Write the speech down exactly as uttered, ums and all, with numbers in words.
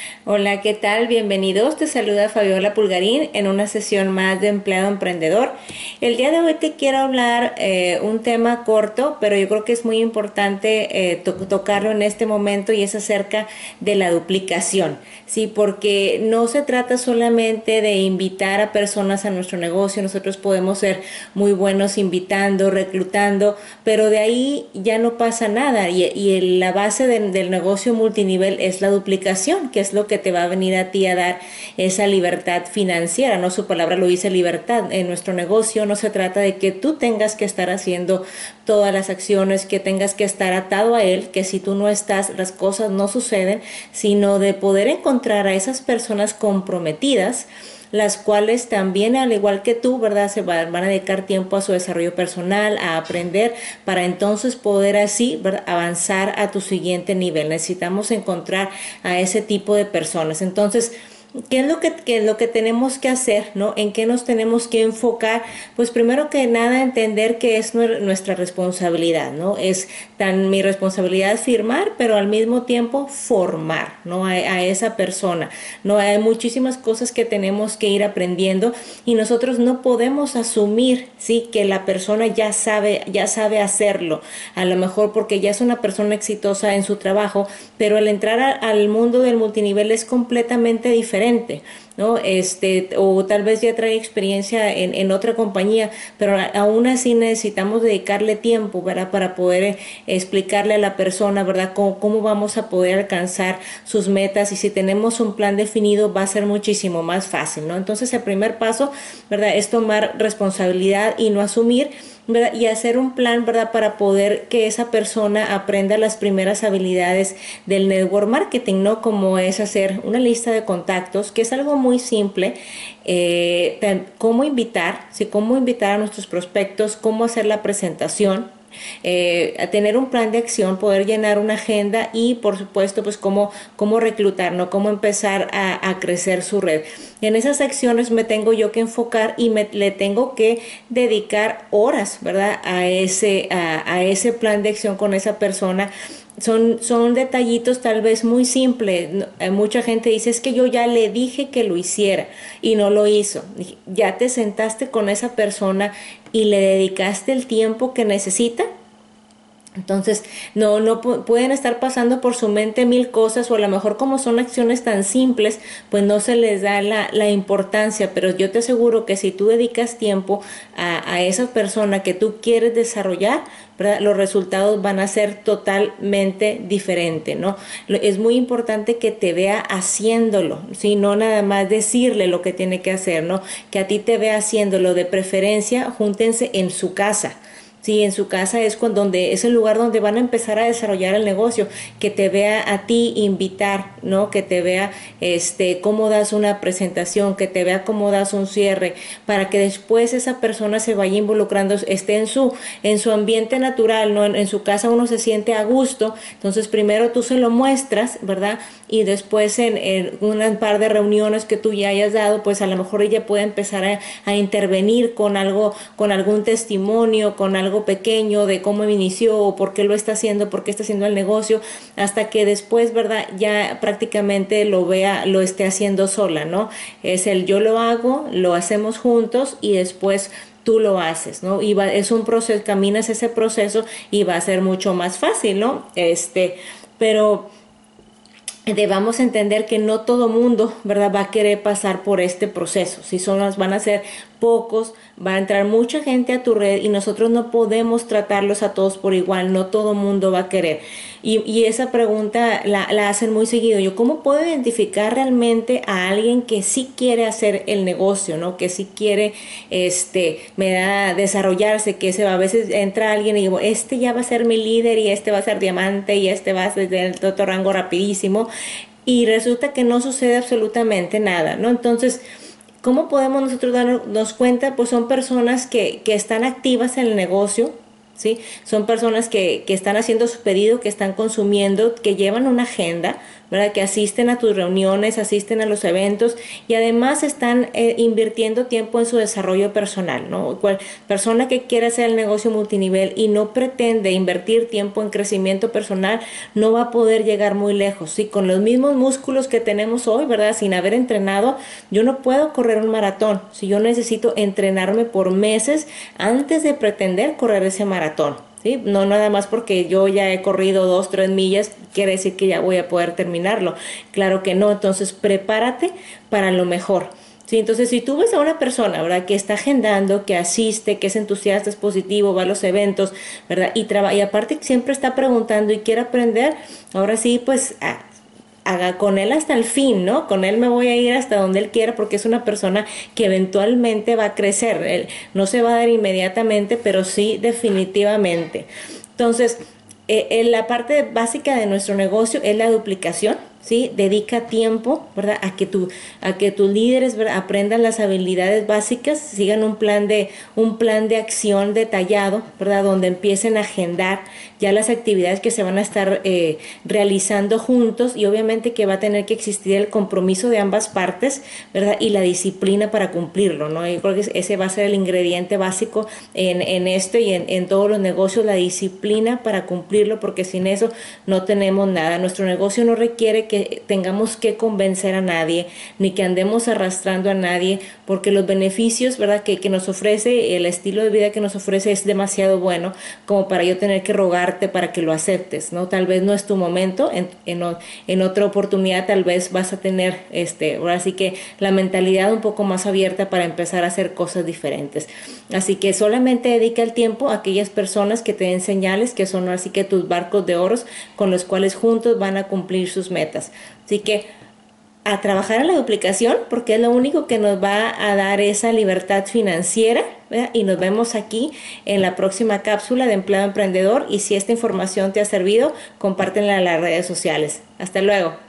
Hola, ¿qué tal? Bienvenidos. Te saluda Fabiola Pulgarín en una sesión más de Empleado Emprendedor. El día de hoy te quiero hablar eh, un tema corto, pero yo creo que es muy importante eh, to tocarlo en este momento y es acerca de la duplicación. Sí, porque no se trata solamente de invitar a personas a nuestro negocio. Nosotros podemos ser muy buenos invitando, reclutando, pero de ahí ya no pasa nada y, y el, la base de, del negocio multinivel es la duplicación, que es lo que te va a venir a ti a dar esa libertad financiera, ¿no? Su palabra lo dice, libertad. En nuestro negocio no se trata de que tú tengas que estar haciendo todas las acciones, que tengas que estar atado a él, que si tú no estás, las cosas no suceden, sino de poder encontrar a esas personas comprometidas, las cuales también, al igual que tú, ¿verdad?, se van, van a dedicar tiempo a su desarrollo personal, a aprender, para entonces poder así, ¿verdad?, avanzar a tu siguiente nivel. Necesitamos encontrar a ese tipo de personas. Entonces, ¿qué es lo que, qué es lo que tenemos que hacer, ¿no? ¿En qué nos tenemos que enfocar? Pues primero que nada entender que es nuestra responsabilidad, ¿no? Es tan mi responsabilidad firmar, pero al mismo tiempo formar, ¿no? A, a esa persona, ¿no? Hay muchísimas cosas que tenemos que ir aprendiendo y nosotros no podemos asumir, ¿sí?, que la persona ya sabe, ya sabe hacerlo. A lo mejor porque ya es una persona exitosa en su trabajo, pero al entrar a, al mundo del multinivel es completamente diferente. ¿No? Este, o tal vez ya trae experiencia en, en otra compañía, pero aún así necesitamos dedicarle tiempo, ¿verdad?, para poder eh, explicarle a la persona, ¿verdad?, cómo, cómo vamos a poder alcanzar sus metas, y si tenemos un plan definido va a ser muchísimo más fácil, ¿no? Entonces el primer paso, ¿verdad?, es tomar responsabilidad y no asumir, ¿verdad?, y hacer un plan, ¿verdad?, para poder que esa persona aprenda las primeras habilidades del network marketing, ¿no? Como es hacer una lista de contactos, que es algo muy simple, eh, cómo invitar, ¿sí?, cómo invitar a nuestros prospectos, cómo hacer la presentación, eh, a tener un plan de acción, poder llenar una agenda y por supuesto pues cómo, cómo reclutar, ¿no?, cómo empezar a, a crecer su red. En esas acciones me tengo yo que enfocar y me, le tengo que dedicar horas, ¿verdad?, a ese, a, a ese plan de acción con esa persona. Son, son detallitos tal vez muy simples. Mucha gente dice, es que yo ya le dije que lo hiciera y no lo hizo. Ya te sentaste con esa persona y le dedicaste el tiempo que necesita. Entonces, no, no pueden estar pasando por su mente mil cosas, o a lo mejor como son acciones tan simples, pues no se les da la, la importancia, pero yo te aseguro que si tú dedicas tiempo a, a esa persona que tú quieres desarrollar, ¿verdad?, los resultados van a ser totalmente diferentes, ¿no? Es muy importante que te vea haciéndolo, ¿sí? No nada más decirle lo que tiene que hacer, ¿no? Que a ti te vea haciéndolo. De preferencia, júntense en su casa. Sí, en su casa es cuando, donde es el lugar donde van a empezar a desarrollar el negocio, que te vea a ti invitar, ¿no? Que te vea este cómo das una presentación, que te vea cómo das un cierre, para que después esa persona se vaya involucrando, esté en su en su ambiente natural, ¿no? En, en su casa uno se siente a gusto, entonces primero tú se lo muestras, ¿verdad? Y después en, en un par de reuniones que tú ya hayas dado, pues a lo mejor ella puede empezar a, a intervenir con algo, con algún testimonio, con algo algo pequeño de cómo inició o por qué lo está haciendo, por qué está haciendo el negocio, hasta que después, ¿verdad?, ya prácticamente lo vea, lo esté haciendo sola, ¿no? Es el yo lo hago, lo hacemos juntos y después tú lo haces, ¿no? Y va, es un proceso, caminas ese proceso y va a ser mucho más fácil, ¿no? Este, pero debamos entender que no todo mundo, ¿verdad?, va a querer pasar por este proceso. Si son, van a ser pocos, va a entrar mucha gente a tu red y nosotros no podemos tratarlos a todos por igual, no todo mundo va a querer. Y, y esa pregunta la, la hacen muy seguido. Yo, ¿cómo puedo identificar realmente a alguien que sí quiere hacer el negocio, ¿no?, que sí quiere este, me da desarrollarse, que se va, a veces entra alguien y digo, este ya va a ser mi líder y este va a ser diamante y este va a ser de otro rango rapidísimo, y resulta que no sucede absolutamente nada, ¿no? Entonces, ¿cómo podemos nosotros darnos cuenta? Pues son personas que, que están activas en el negocio, ¿sí? Son personas que, que están haciendo su pedido, que están consumiendo, que llevan una agenda, ¿verdad? Que asisten a tus reuniones, asisten a los eventos y además están eh, invirtiendo tiempo en su desarrollo personal, ¿no? Cual persona que quiere hacer el negocio multinivel y no pretende invertir tiempo en crecimiento personal no va a poder llegar muy lejos. Sí, con los mismos músculos que tenemos hoy, ¿verdad? Sin haber entrenado, yo no puedo correr un maratón. Si yo necesito entrenarme por meses antes de pretender correr ese maratón. ¿Sí? No nada más porque yo ya he corrido dos, tres millas, quiere decir que ya voy a poder terminarlo. Claro que no, entonces prepárate para lo mejor. Sí, entonces si tú ves a una persona, ¿verdad? Que está agendando, que asiste, que es entusiasta, es positivo, va a los eventos, ¿verdad? Y, traba, y aparte siempre está preguntando y quiere aprender, ahora sí, pues a, haga con él hasta el fin, ¿no? Con él me voy a ir hasta donde él quiera porque es una persona que eventualmente va a crecer. Él no se va a dar inmediatamente, pero sí definitivamente. Entonces, eh, en la parte básica de nuestro negocio es la duplicación. ¿Sí? Dedica tiempo, ¿verdad? A que tu, a que tus líderes, ¿verdad? Aprendan las habilidades básicas, sigan un plan de, un plan de acción detallado, ¿verdad? Donde empiecen a agendar ya las actividades que se van a estar eh, realizando juntos y obviamente que va a tener que existir el compromiso de ambas partes, ¿verdad? Y la disciplina para cumplirlo, ¿no? Yo creo que ese va a ser el ingrediente básico en, en esto y en, en todos los negocios, la disciplina para cumplirlo, porque sin eso no tenemos nada. Nuestro negocio no requiere que tengamos que convencer a nadie, ni que andemos arrastrando a nadie, porque los beneficios, ¿verdad? Que, que nos ofrece, el estilo de vida que nos ofrece es demasiado bueno como para yo tener que rogarte para que lo aceptes, ¿no? Tal vez no es tu momento, en, en, en otra oportunidad tal vez vas a tener, este, ahora sí que la mentalidad un poco más abierta para empezar a hacer cosas diferentes. Así que solamente dedica el tiempo a aquellas personas que te den señales, que son así que tus barcos de oros con los cuales juntos van a cumplir sus metas. Así que a trabajar en la duplicación porque es lo único que nos va a dar esa libertad financiera, ¿verdad? Y nos vemos aquí en la próxima cápsula de Empleado Emprendedor y si esta información te ha servido, compártenla en las redes sociales. Hasta luego.